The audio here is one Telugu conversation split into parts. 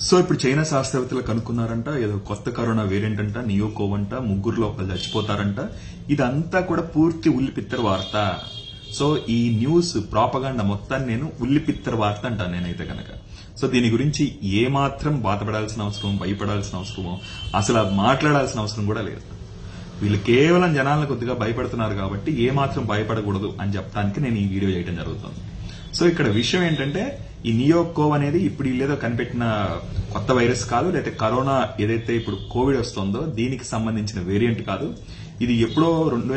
సో ఇప్పుడు చైనా శాస్త్రవేత్తలు కనుక్కున్నారంట, ఏదో కొత్త కరోనా వేరియంట్ అంట, నియోకోవ్ అంట, ముగ్గురులో ఒకళ్ళు చచ్చిపోతారంట. ఇదంతా కూడా పూర్తి ఉల్లిపిత్తర వార్త. సో ఈ న్యూస్ ప్రాపగాండా మొత్తాన్ని నేను ఉల్లిపిత్తర వార్త అంటాను నేనైతే కనుక. సో దీని గురించి ఏమాత్రం బాధపడాల్సిన అవసరం, భయపడాల్సిన అవసరమో, అసలు మాట్లాడాల్సిన అవసరం కూడా లేదు. వీళ్ళు కేవలం జనాలను కొద్దిగా భయపడుతున్నారు కాబట్టి ఏమాత్రం భయపడకూడదు అని చెప్పడానికి నేను ఈ వీడియో చేయడం జరుగుతుంది. సో ఇక్కడ విషయం ఏంటంటే, ఈ నియోకోవ్ అనేది ఇప్పుడు వీళ్ళేదో కనిపెట్టిన కొత్త వైరస్ కాదు, లేకపోతే కరోనా ఏదైతే ఇప్పుడు కోవిడ్ వస్తుందో దీనికి సంబంధించిన వేరియంట్ కాదు. ఇది ఎప్పుడో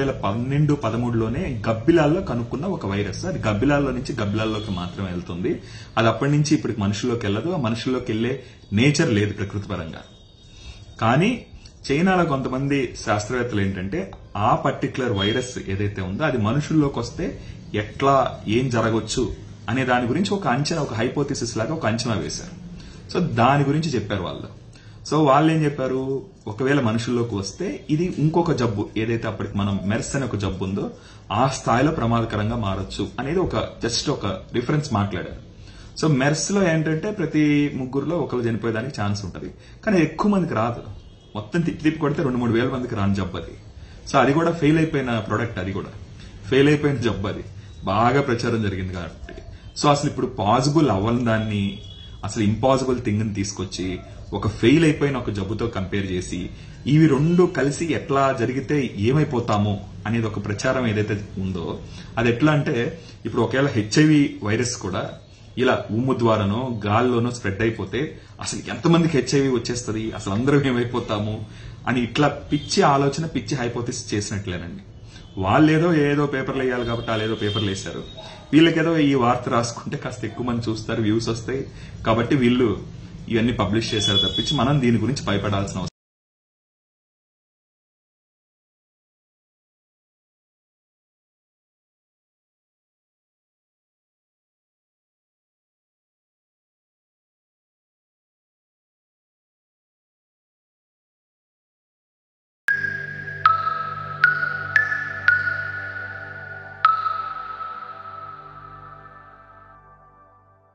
2012-13లోనే గబ్బిలాల్లో కనుక్కున్న ఒక వైరస్. అది గబ్బిలాల్లో నుంచి గబ్బిలాల్లోకి మాత్రమే వెళ్తుంది. అది అప్పటి నుంచి ఇప్పటికి మనుషుల్లోకి వెళ్ళదు. ఆ మనుషుల్లోకి వెళ్లే నేచర్ లేదు ప్రకృతి పరంగా. కానీ చైనాలో కొంతమంది శాస్త్రవేత్తలు ఏంటంటే, ఆ పర్టికులర్ వైరస్ ఏదైతే ఉందో అది మనుషుల్లోకి వస్తే ఎట్లా ఏం జరగవచ్చు అనే దాని గురించి ఒక అంచనా, ఒక హైపోథిసిస్ లాగా ఒక అంచనా వేశారు. సో దాని గురించి చెప్పారు వాళ్ళు. సో వాళ్ళు ఏం చెప్పారు, ఒకవేళ మనుషుల్లోకి వస్తే ఇది ఇంకొక జబ్బు ఏదైతే అప్పటికి మనం మెర్స్ అనే ఒక జబ్బు ఉందో ఆ స్థాయిలో ప్రమాదకరంగా మారొచ్చు అనేది ఒక జస్ట్ ఒక రిఫరెన్స్ మాట్లాడారు. సో మెర్స్ లో ఏంటంటే ప్రతి ముగ్గురులో ఒకరు చనిపోయేదానికి ఛాన్స్ ఉంటుంది, కానీ ఎక్కువ మందికి రాదు. మొత్తం తిప్పి కొడితే 2-3 వేల మందికి రాని జబ్బు అది. సో అది కూడా ఫెయిల్ అయిపోయిన ప్రోడక్ట్, అది కూడా ఫెయిల్ అయిపోయిన జబ్బు. అది బాగా ప్రచారం జరిగింది కాబట్టి. సో అసలు ఇప్పుడు పాసిబుల్ అవ్వని దాన్ని, అసలు ఇంపాసిబుల్ థింగ్ ని తీసుకొచ్చి ఒక ఫెయిల్ అయిపోయిన ఒక జబ్బుతో కంపేర్ చేసి ఇవి రెండు కలిసి ఎట్లా జరిగితే ఏమైపోతామో అనేది ఒక ప్రచారం ఏదైతే ఉందో అది ఎట్లా అంటే, ఇప్పుడు ఒకవేళ హెచ్ఐవి వైరస్ కూడా ఇలా ఊము ద్వారానో గాల్లోనో స్ప్రెడ్ అయిపోతే అసలు ఎంతమందికి హెచ్ఐవి వచ్చేస్తుంది, అసలు అందరం ఏమైపోతాము అని ఇట్లా పిచ్చి ఆలోచన, పిచ్చి హైపోథిసిస్ చేసినట్లేనండి. వాళ్ళేదో ఏదో పేపర్లు వేయాలి కాబట్టి వాళ్ళు ఏదో పేపర్లు వేశారు. వీళ్ళకేదో ఈ వార్త రాసుకుంటే కాస్త ఎక్కువ మంది చూస్తారు, వ్యూస్ వస్తాయి కాబట్టి వీళ్ళు ఇవన్నీ పబ్లిష్ చేశారు తప్పించి మనం దీని గురించి భయపడాల్సిన అవసరం